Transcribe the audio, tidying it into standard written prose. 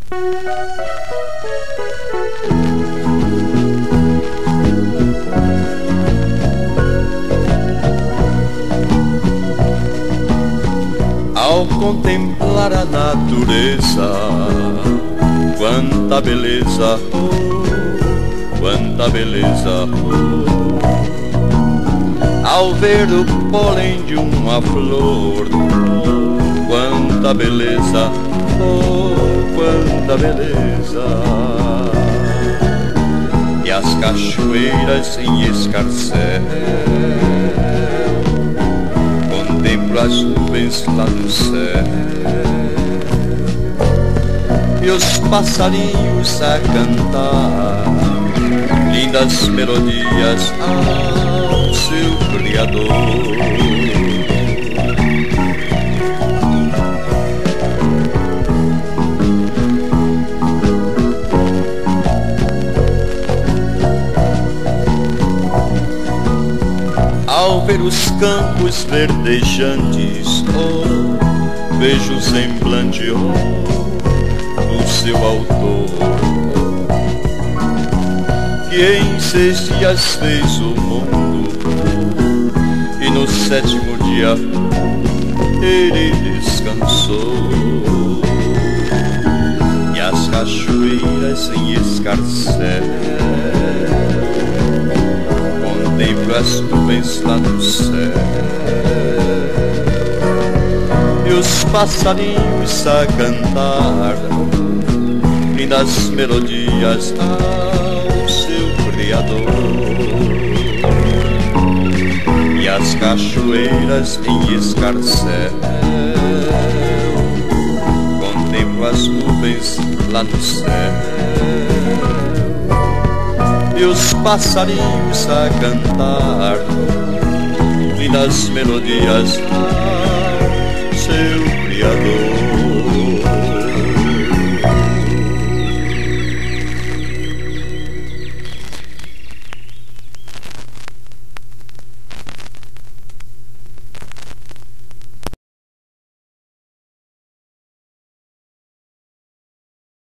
Ao contemplar a natureza, quanta beleza, oh, quanta beleza, oh. Ao ver o pólen de uma flor, oh, quanta beleza, oh, quanta beleza. E as cachoeiras em escarcéu, contemplo as nuvens lá no céu e os passarinhos a cantar lindas melodias ao seu Criador. Ao ver os campos verdejantes, oh, vejo o semblante, oh, do seu autor, que em 6 dias fez o mundo, e no 7º dia ele descansou. E as cachoeiras em escarcéu, contemplo as nuvens lá no céu e os passarinhos a cantar lindas melodias ao seu Criador. E as cachoeiras em escarcéu, contemplo as nuvens lá no céu e os passarinhos a cantar lindas melodias ao seu Criador.